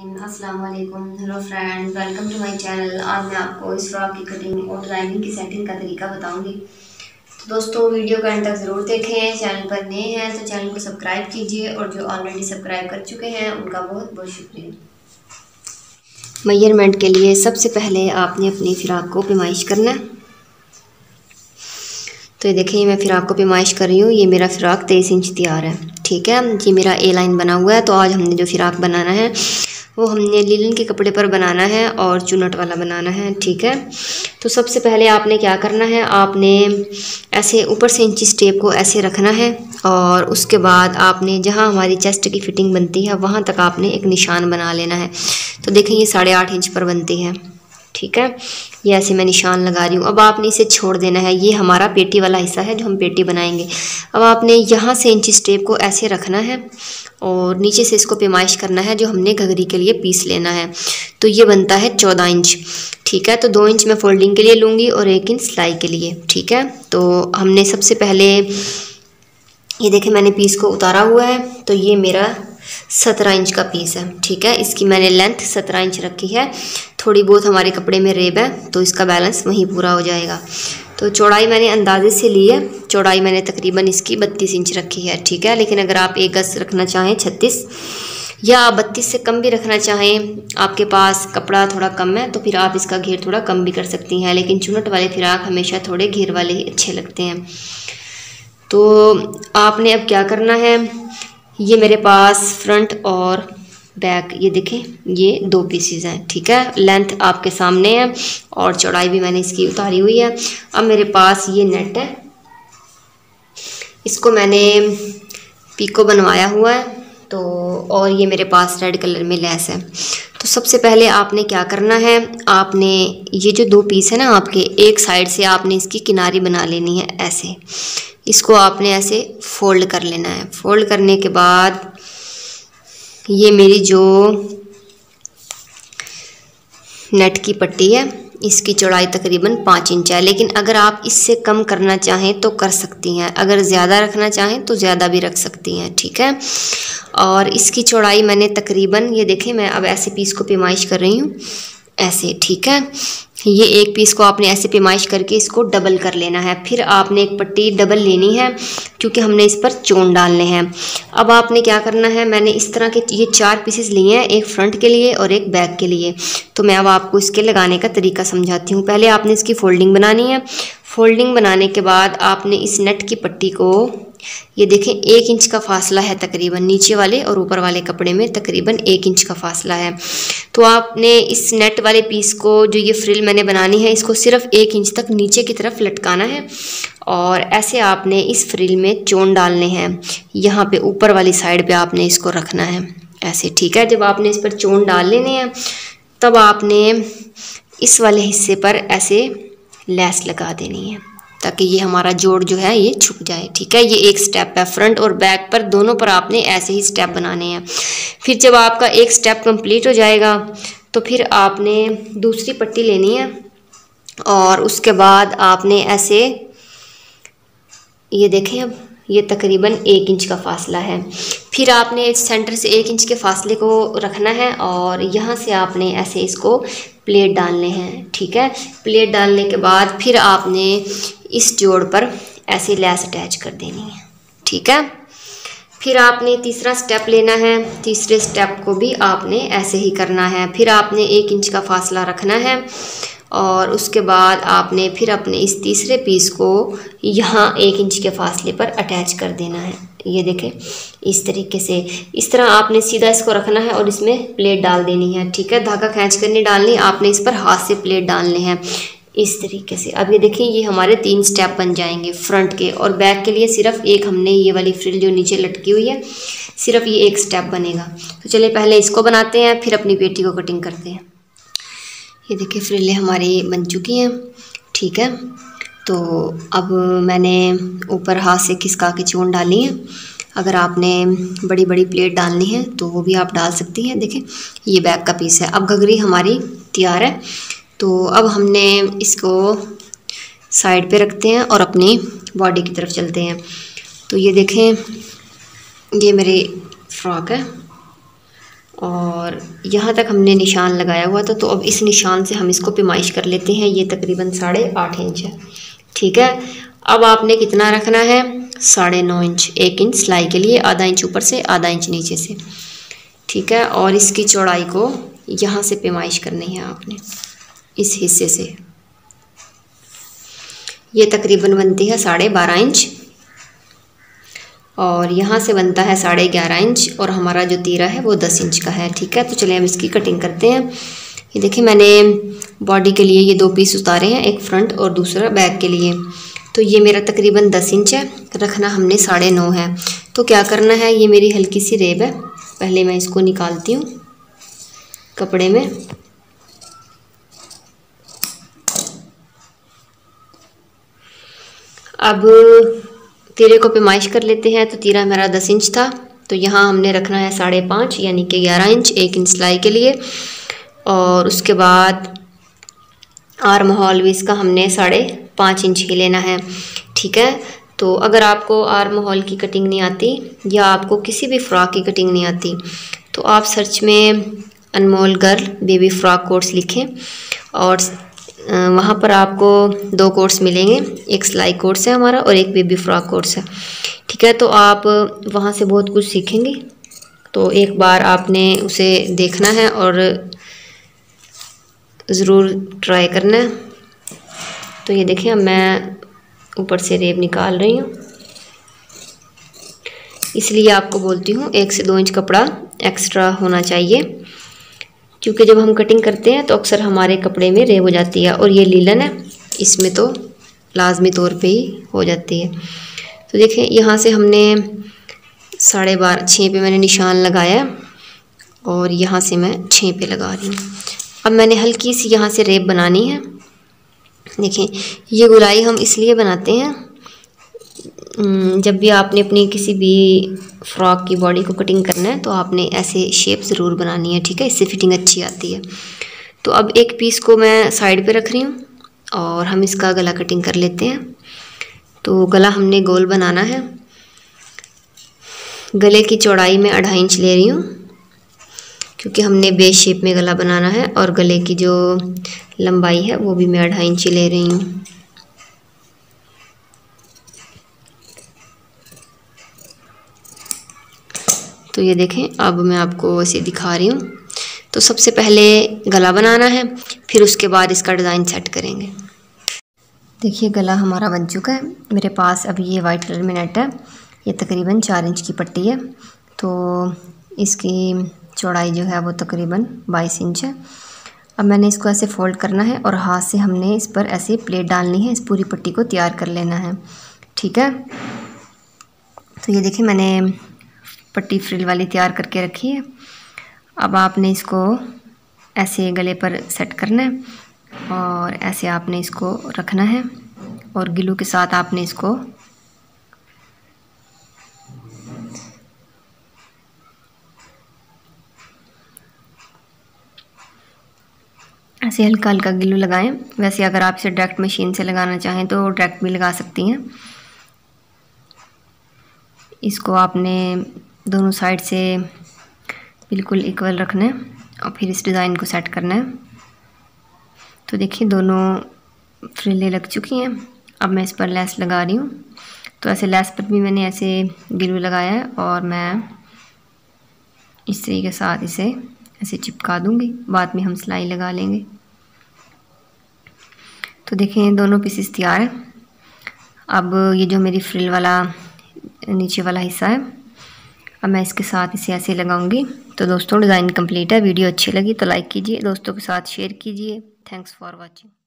अस्सलाम वालेकुम। Hello friends, welcome to my channel. आज मैं आपको इस फ्रॉक की कटिंग और डिज़ाइनिंग की सेटिंग का तरीका बताऊंगी। तो दोस्तों वीडियो का अंत तक ज़रूर देखें। चैनल पर नए हैं तो चैनल को सब्सक्राइब कीजिए और जो ऑलरेडी सब्सक्राइब कर चुके हैं उनका बहुत बहुत शुक्रिया। मेजरमेंट के लिए सबसे पहले आपने अपनी फ़िराक को पैमाइश करना है। तो ये देखिए मैं फ़िराक को पैमाइश कर रही हूँ। ये मेरा फ़िराक 23 इंच तैयार है, ठीक है। ये मेरा ए लाइन बना हुआ है। तो आज हमने जो फ़िराक बनाना है वो हमने लिनन के कपड़े पर बनाना है और चुन्नट वाला बनाना है, ठीक है। तो सबसे पहले आपने क्या करना है, आपने ऐसे ऊपर से इंची स्टेप को ऐसे रखना है और उसके बाद आपने जहाँ हमारी चेस्ट की फिटिंग बनती है वहाँ तक आपने एक निशान बना लेना है। तो देखें ये 8.5 इंच पर बनती है, ठीक है। ये ऐसे मैं निशान लगा रही हूँ। अब आपने इसे छोड़ देना है। ये हमारा पेटी वाला हिस्सा है जो हम पेटी बनाएंगे। अब आपने यहाँ से इंची स्टेप को ऐसे रखना है और नीचे से इसको पैमाइश करना है जो हमने घघरी के लिए पीस लेना है। तो ये बनता है 14 इंच, ठीक है। तो 2 इंच मैं फोल्डिंग के लिए लूँगी और 1 इंच सिलाई के लिए, ठीक है। तो हमने सबसे पहले ये देखें मैंने पीस को उतारा हुआ है। तो ये मेरा 17 इंच का पीस है, ठीक है। इसकी मैंने लेंथ 17 इंच रखी है। थोड़ी बहुत हमारे कपड़े में रेब है तो इसका बैलेंस वहीं पूरा हो जाएगा। तो चौड़ाई मैंने अंदाजे से ली है। चौड़ाई मैंने तकरीबन इसकी 32 इंच रखी है, ठीक है। लेकिन अगर आप 1 गज रखना चाहें 36 या आप 32 से कम भी रखना चाहें, आपके पास कपड़ा थोड़ा कम है तो फिर आप इसका घेर थोड़ा कम भी कर सकती हैं। लेकिन चुन्नट वाले फिराक हमेशा थोड़े घेर वाले ही अच्छे लगते हैं। तो आपने अब क्या करना है, ये मेरे पास फ्रंट और बैक ये देखें ये 2 पीसीज हैं, ठीक है। लेंथ आपके सामने है और चौड़ाई भी मैंने इसकी उतारी हुई है। अब मेरे पास ये नेट है, इसको मैंने पीको बनवाया हुआ है। तो और ये मेरे पास रेड कलर में लेस है। तो सबसे पहले आपने क्या करना है, आपने ये जो 2 पीस है ना आपके, एक साइड से आपने इसकी किनारी बना लेनी है ऐसे। इसको आपने ऐसे फोल्ड कर लेना है। फोल्ड करने के बाद ये मेरी जो नेट की पट्टी है इसकी चौड़ाई तकरीबन 5 इंच है। लेकिन अगर आप इससे कम करना चाहें तो कर सकती हैं, अगर ज़्यादा रखना चाहें तो ज़्यादा भी रख सकती हैं, ठीक है। और इसकी चौड़ाई मैंने तकरीबन ये देखें मैं अब ऐसे पीस को पैमाइश कर रही हूँ ऐसे, ठीक है। ये एक पीस को आपने ऐसे पैमाइश करके इसको डबल कर लेना है। फिर आपने एक पट्टी डबल लेनी है क्योंकि हमने इस पर चोन डालने हैं। अब आपने क्या करना है, मैंने इस तरह के ये 4 पीसेस लिए हैं, एक फ्रंट के लिए और एक बैक के लिए। तो मैं अब आपको इसके लगाने का तरीका समझाती हूँ। पहले आपने इसकी फोल्डिंग बनानी है। फोल्डिंग बनाने के बाद आपने इस नेट की पट्टी को ये देखें 1 इंच का फासला है तकरीबन, नीचे वाले और ऊपर वाले कपड़े में तकरीबन 1 इंच का फासला है। तो आपने इस नेट वाले पीस को जो ये फ्रिल मैंने बनानी है इसको सिर्फ 1 इंच तक नीचे की तरफ लटकाना है और ऐसे आपने इस फ्रिल में चोन डालने हैं। यहाँ पे ऊपर वाली साइड पे आपने इसको रखना है ऐसे, ठीक है। जब आपने इस पर चोन डाल लेने हैं तब आपने इस वाले हिस्से पर ऐसे लेस लगा देनी है ताकि ये हमारा जोड़ जो है ये छुप जाए, ठीक है। ये एक स्टेप है। फ्रंट और बैक पर दोनों पर आपने ऐसे ही स्टेप बनाने हैं। फिर जब आपका एक स्टेप कंप्लीट हो जाएगा तो फिर आपने दूसरी पट्टी लेनी है और उसके बाद आपने ऐसे ये देखें अब ये तकरीबन 1 इंच का फासला है। फिर आपने सेंटर से 1 इंच के फासले को रखना है और यहाँ से आपने ऐसे इसको प्लेट डालने हैं, ठीक है। प्लेट डालने के बाद फिर आपने इस जोड़ पर ऐसे लेस अटैच कर देनी है, ठीक है। फिर आपने तीसरा स्टेप लेना है। तीसरे स्टेप को भी आपने ऐसे ही करना है। फिर आपने 1 इंच का फासला रखना है और उसके बाद आपने फिर अपने इस तीसरे पीस को यहाँ 1 इंच के फासले पर अटैच कर देना है। ये देखें इस तरीके से, इस तरह आपने सीधा इसको रखना है और इसमें प्लेट डाल देनी है, ठीक है। धागा खींच कर नहीं डालनी, आपने इस पर हाथ से प्लेट डालने हैं इस तरीके से। अब ये देखें ये हमारे 3 स्टेप बन जाएंगे फ्रंट के। और बैक के लिए सिर्फ एक हमने ये वाली फ्रिल जो नीचे लटकी हुई है सिर्फ ये एक स्टेप बनेगा। तो चलिए पहले इसको बनाते हैं फिर अपनी पेटी को कटिंग करते हैं। ये देखिए फ्रिलें हमारी बन चुकी हैं, ठीक है। तो अब मैंने ऊपर हाथ से खिसका के चोन डाली है। अगर आपने बड़ी बड़ी प्लेट डालनी है तो वो भी आप डाल सकती हैं। देखें ये बैक का पीस है। अब घघरी हमारी तैयार है। तो अब हमने इसको साइड पे रखते हैं और अपनी बॉडी की तरफ चलते हैं। तो ये देखें ये मेरी फ्रॉक है, और यहाँ तक हमने निशान लगाया हुआ था। तो अब इस निशान से हम इसको पैमाइश कर लेते हैं। ये तकरीबन 8.5 इंच है, ठीक है। अब आपने कितना रखना है, 9.5 इंच, 1 इंच सिलाई के लिए, आधा इंच ऊपर से आधा इंच नीचे से, ठीक है। और इसकी चौड़ाई को यहाँ से पैमाइश करनी है आपने, इस हिस्से से। ये तकरीबन बनती है 12.5 इंच और यहाँ से बनता है 11.5 इंच और हमारा जो तीरा है वो 10 इंच का है, ठीक है। तो चलिए हम इसकी कटिंग करते हैं। ये देखिए मैंने बॉडी के लिए ये 2 पीस उतारे हैं, एक फ्रंट और दूसरा बैक के लिए। तो ये मेरा तकरीबन 10 इंच है, रखना हमने 9.5 है। तो क्या करना है, ये मेरी हल्की सी रेब है, पहले मैं इसको निकालती हूँ कपड़े में। अब तीरे को पैमाइश कर लेते हैं। तो तीरा मेरा 10 इंच था, तो यहाँ हमने रखना है 5.5 यानी कि 11 इंच, 1 इंच सिलाई के लिए। और उसके बाद आर्म होल भी इसका हमने 5.5 इंच ही लेना है, ठीक है। तो अगर आपको आर्म होल की कटिंग नहीं आती या आपको किसी भी फ्रॉक की कटिंग नहीं आती तो आप सर्च में Anmol girl baby frock course लिखें और वहाँ पर आपको 2 कोर्स मिलेंगे, एक सिलाई कोर्स है हमारा और एक बेबी फ्रॉक कोर्स है, ठीक है। तो आप वहाँ से बहुत कुछ सीखेंगे। तो एक बार आपने उसे देखना है और ज़रूर ट्राई करना है। तो ये देखिए अब मैं ऊपर से रेब निकाल रही हूँ, इसलिए आपको बोलती हूँ 1 से 2 इंच कपड़ा एक्स्ट्रा होना चाहिए, क्योंकि जब हम कटिंग करते हैं तो अक्सर हमारे कपड़े में रेब हो जाती है। और ये लीलन है, इसमें तो लाजमी तौर पे ही हो जाती है। तो देखें यहाँ से हमने 12.5 पे मैंने निशान लगाया और यहाँ से मैं 6 पे लगा रही हूँ। अब मैंने हल्की सी यहाँ से रेब बनानी है। देखें ये गुलाई हम इसलिए बनाते हैं, जब भी आपने अपनी किसी भी फ्रॉक की बॉडी को कटिंग करना है तो आपने ऐसे शेप ज़रूर बनानी है, ठीक है, इससे फिटिंग अच्छी आती है। तो अब एक पीस को मैं साइड पे रख रही हूँ और हम इसका गला कटिंग कर लेते हैं। तो गला हमने गोल बनाना है। गले की चौड़ाई में 2.5 इंच ले रही हूँ, क्योंकि हमने बेस शेप में गला बनाना है। और गले की जो लंबाई है वो भी मैं 2.5 इंच ले रही हूँ। तो ये देखें अब मैं आपको ऐसे दिखा रही हूँ। तो सबसे पहले गला बनाना है, फिर उसके बाद इसका डिज़ाइन सेट करेंगे। देखिए गला हमारा बन चुका है। मेरे पास अभी ये वाइट कलर में नेट है, ये तकरीबन 4 इंच की पट्टी है। तो इसकी चौड़ाई जो है वो तकरीबन 22 इंच है। अब मैंने इसको ऐसे फोल्ड करना है और हाथ से हमने इस पर ऐसे प्लेट डालनी है, इस पूरी पट्टी को तैयार कर लेना है, ठीक है। तो ये देखिए मैंने पट्टी फ्रिल वाली तैयार करके रखी है। अब आपने इसको ऐसे गले पर सेट करना है और ऐसे आपने इसको रखना है और ग्लू के साथ आपने इसको ऐसे हल्का हल्का ग्लू लगाएं। वैसे अगर आप इसे डायरेक्ट मशीन से लगाना चाहें तो डायरेक्ट भी लगा सकती हैं। इसको आपने दोनों साइड से बिल्कुल इक्वल रखना है और फिर इस डिज़ाइन को सेट करना है। तो देखिए दोनों फ्रिलें लग चुकी हैं। अब मैं इस पर लेस लगा रही हूँ। तो ऐसे लेस पर भी मैंने ऐसे ग्लू लगाया है और मैं इस तरीके के साथ इसे ऐसे चिपका दूँगी, बाद में हम सिलाई लगा लेंगे। तो देखें दोनों पीसेस तैयार हैं। अब ये जो मेरी फ्रिल वाला नीचे वाला हिस्सा है, अब मैं इसके साथ इसे ऐसे लगाऊंगी। तो दोस्तों डिज़ाइन कंप्लीट है। वीडियो अच्छी लगी तो लाइक कीजिए, दोस्तों के साथ शेयर कीजिए। Thanks for watching.